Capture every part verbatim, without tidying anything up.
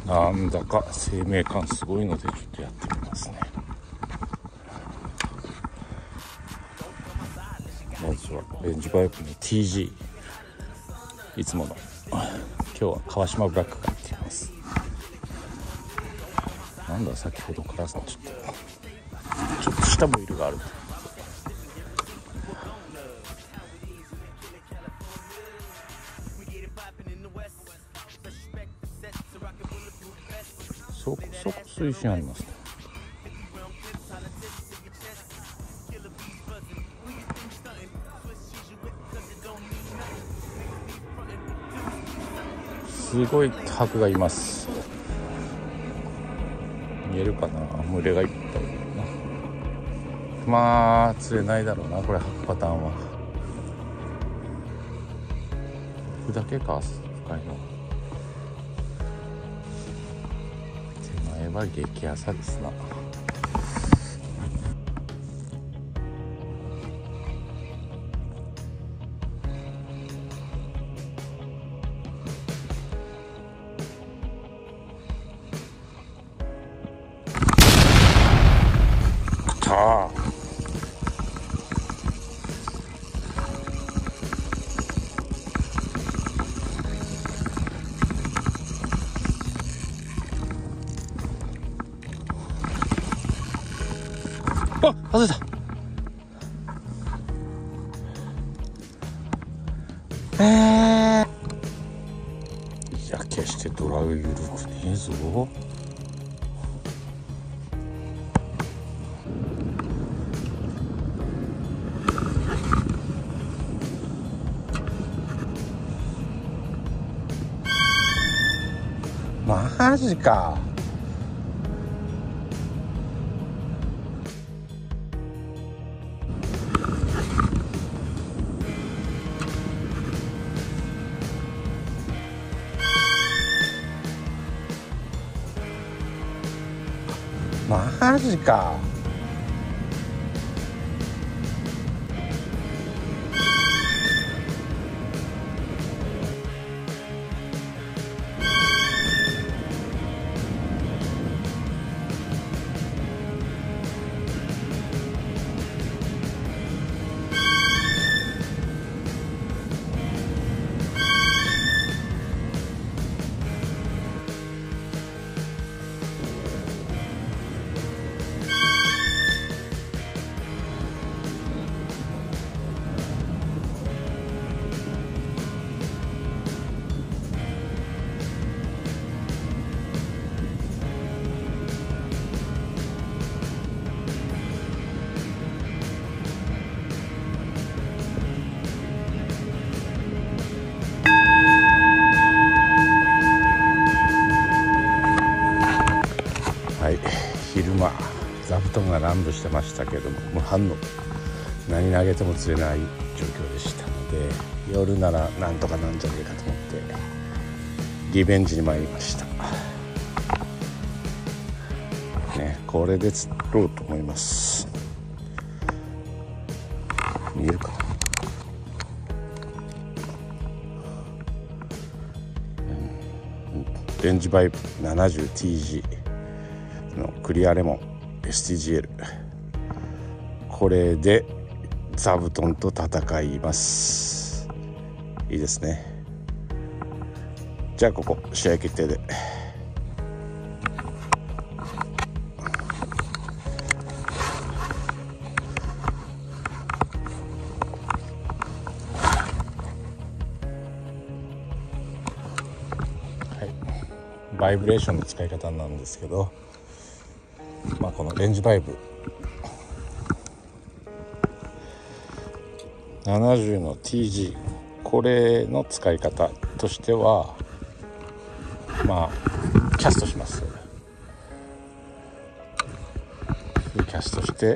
なんだか生命感すごいのでちょっとやってみますね。まずはレンジバイクの ティージー、 いつもの今日は川島ブラックが入っています。なんだ先ほどからちょっとちょっとしたボイルがある。そこそこ水深ありますね。すごいタコがいます。見えるかな、群れがいっぱいいるな。まあ釣れないだろうなこれ、吐くパターンは。僕だけか深いの。手前は激浅ですな。ああ、あ、外れた。えー、いや決してドラグ緩くねえぞ。マジか。マジか。はい、昼間座布団が乱舞してましたけども無反応、何投げても釣れない状況でしたので、夜ならなんとかなんじゃねえかと思ってリベンジに参りましたね。これで釣ろうと思います。見えるかな。レンジバイブ ななじゅうティージー のクリアレモン エスティージーエル、 これで座布団と戦います。いいですね。じゃあここ試合決定で。バイブレーションの使い方なんですけど、まあ、このレンジバイブななじゅうの ティージー、 これの使い方としては、まあキャストします。キャストして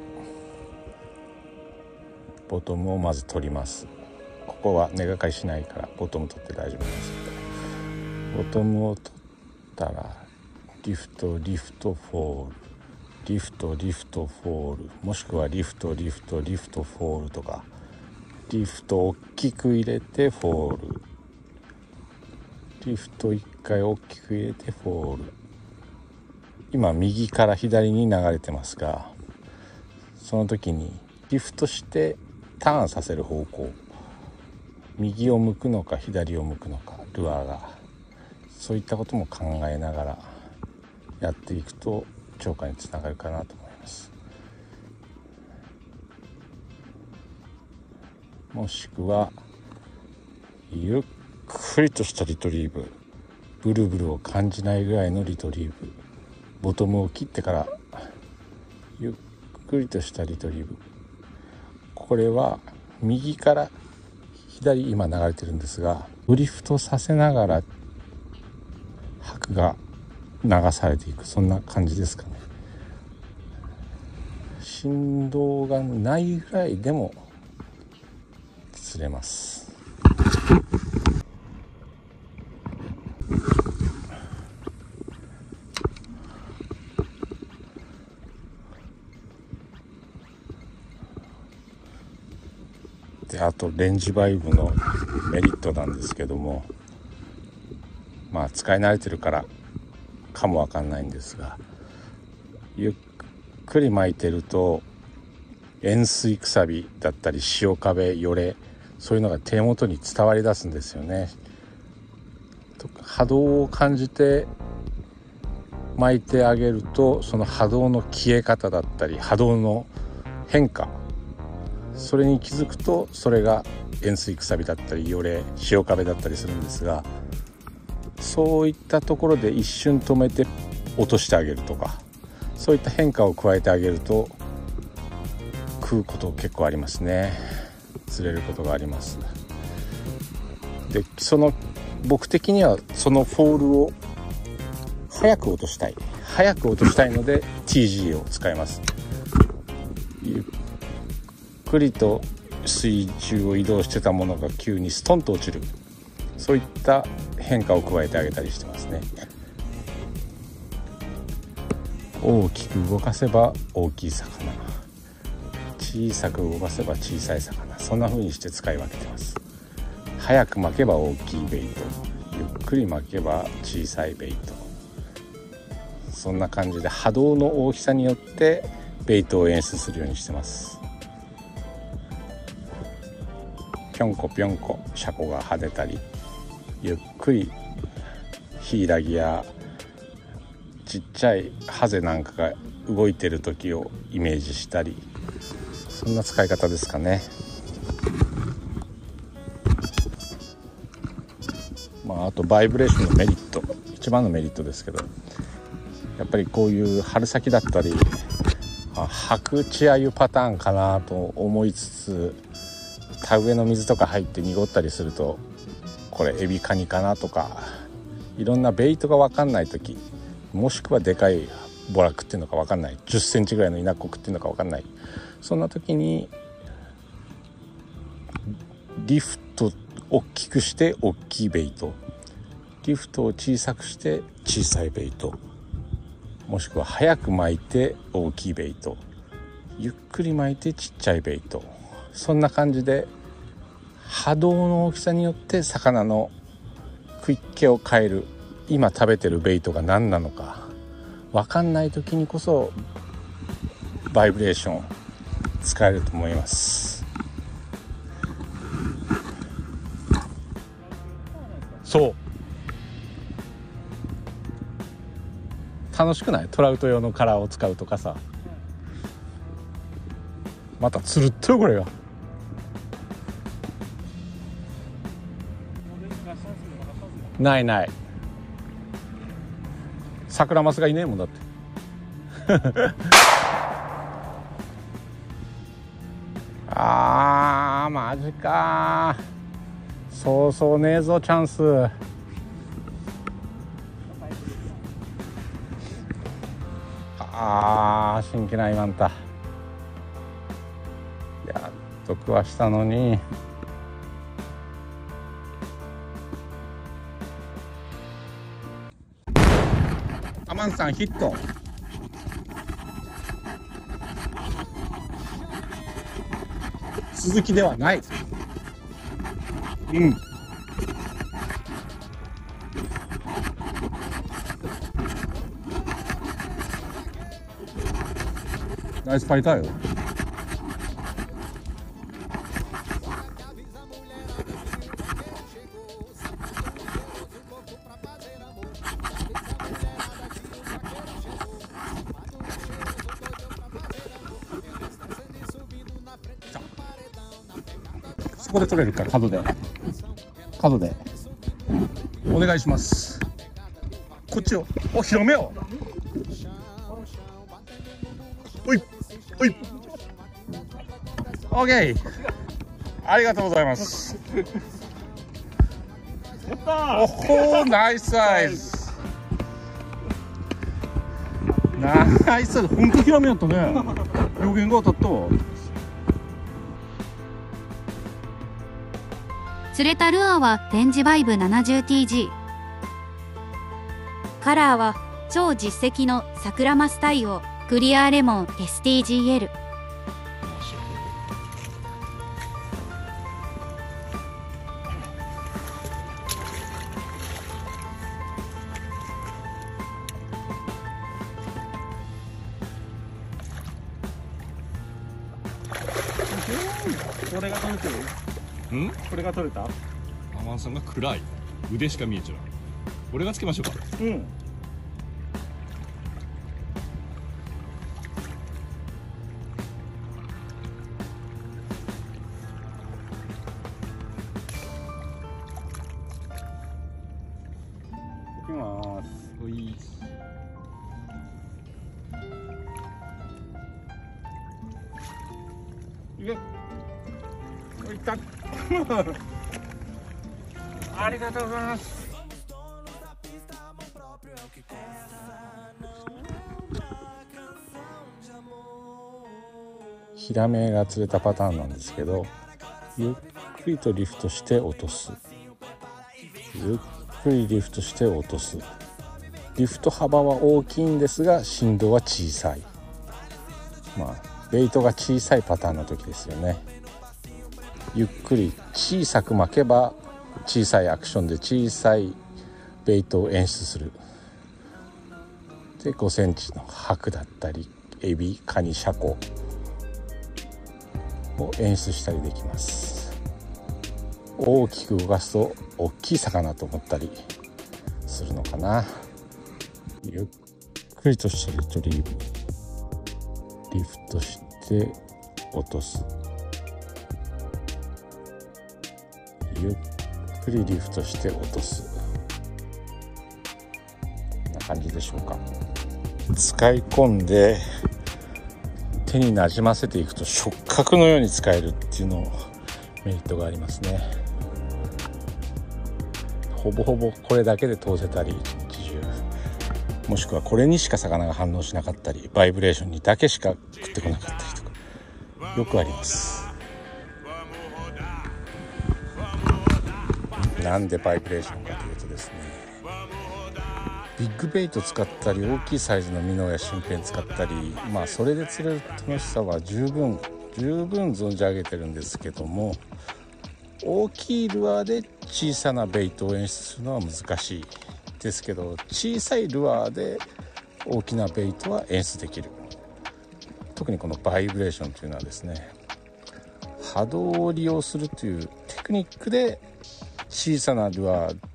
ボトムをまず取ります。ここは根がかりしないからボトム取って大丈夫なんですけど、ボトムを取ったらリフトリフトフォール、リフトリフトフォール、もしくはリフトリフトリフトフォールとか、リフト大きく入れてフォール、リフトいっ回大きく入れてフォール。今右から左に流れてますが、その時にリフトしてターンさせる方向、右を向くのか左を向くのか、ルアーがそういったことも考えながらやっていくと釣果につながるかなと思います。もしくはゆっくりとしたリトリーブ、ブルブルを感じないぐらいのリトリーブ、ボトムを切ってからゆっくりとしたリトリーブ。これは右から左、今流れてるんですが、ドリフトさせながら拍が流されていく、そんな感じですかね。振動がないぐらいでも釣れます。で、あとレンジバイブのメリットなんですけども、まあ使い慣れてるからかもわかんないんですが、ゆっくり巻いてると塩水くさびだったり潮壁、よれ、そういうのが手元に伝わり出すんですよね。波動を感じて巻いてあげると、その波動の消え方だったり波動の変化、それに気づくとそれが塩水くさびだったりよれ、潮壁だったりするんですが、そういったところで一瞬止めて落としてあげるとか、そういった変化を加えてあげると食うこと結構ありますね。釣れることがあります。で、その僕的にはそのフォールを早く落としたい早く落としたいので ティージー を使います。ゆっくりと水中を移動してたものが急にストンと落ちる、そういった変化を加えてあげたりしてますね。大きく動かせば大きい魚、小さく動かせば小さい魚、そんな風にして使い分けてます。早く巻けば大きいベイト、ゆっくり巻けば小さいベイト、そんな感じで波動の大きさによってベイトを演出するようにしてます。ぴょんこぴょんこシャコが跳ねたり、ゆっくりヒイラギやちっちゃいハゼなんかが動いてる時をイメージしたり、そんな使い方ですかね。まあ、あとバイブレーションのメリット、一番のメリットですけど、やっぱりこういう春先だったり白チアユパターンかなと思いつつ、田植えの水とか入って濁ったりすると、これエビカニかなとか、いろんなベイトが分かんない時、もしくはでかいボラ食っていうのか分かんない、じゅっセンチぐらいのイナッコ食っていうのか分かんない、そんな時にリフト大きくして大きいベイト、リフトを小さくして小さいベイト、もしくは早く巻いて大きいベイト、ゆっくり巻いてちっちゃいベイト、そんな感じで波動の大きさによって魚の食い気を変える。今食べてるベイトが何なのか分かんない時にこそバイブレーション使えると思います。そう楽しくない？トラウト用のカラーを使うとかさ。またつるっとよこれが。ないない、サクラマスがいねえもんだってあーマジか、そうそうねえぞチャンス。あー新規な今んたやっと食わしたのに。アマンさんヒット。鈴木ではない。うんナイスパイターよ。そこで取れるから角で角でお願いします。こっちをお広めよう。おいおいオーケー、ありがとうございます。おおナイスサイズ、ナイスサイズ。本当広めやったね。予言が当たったわ。 釣れたルアーは展示バイブ ななじゅうティージー。 カラーは超実績の桜マス対応クリアーレモン エスティージーエル。 これが取れてる。ん？これが取れた？アマンさんが暗い。腕しか見えちゃう。俺がつけましょうか。うん。 いきます。 おい。 いけ。おいった。ありがとうございます。ヒラメが釣れたパターンなんですけど、ゆっくりとリフトして落とす、ゆっくりリフトして落とす。リフト幅は大きいんですが振動は小さい。まあベイトが小さいパターンの時ですよね。ゆっくり小さく巻けば小さいアクションで小さいベイトを演出する。でごセンチのハクだったりエビ、カニ、シャコを演出したりできます。大きく動かすと大きい魚と思ったりするのかな。ゆっくりとしたリトリーブ、リフトして落とす、ゆっくりリフトして落とす。こんな感じでしょうか。使い込んで手になじませていくと触覚のように使えるっていうのメリットがありますね。ほぼほぼこれだけで通せたり、一日中、もしくはこれにしか魚が反応しなかったり、バイブレーションにだけしか食ってこなかったりとかよくあります。なんでバイブレーションかというとですね、ビッグベイト使ったり大きいサイズのミノや新片使ったり、まあそれで釣れる楽しさは十分十分存じ上げてるんですけども、大きいルアーで小さなベイトを演出するのは難しいですけど、小さいルアーで大きなベイトは演出できる。特にこのバイブレーションというのはですね、波動を利用するというテクニックで小さなルアー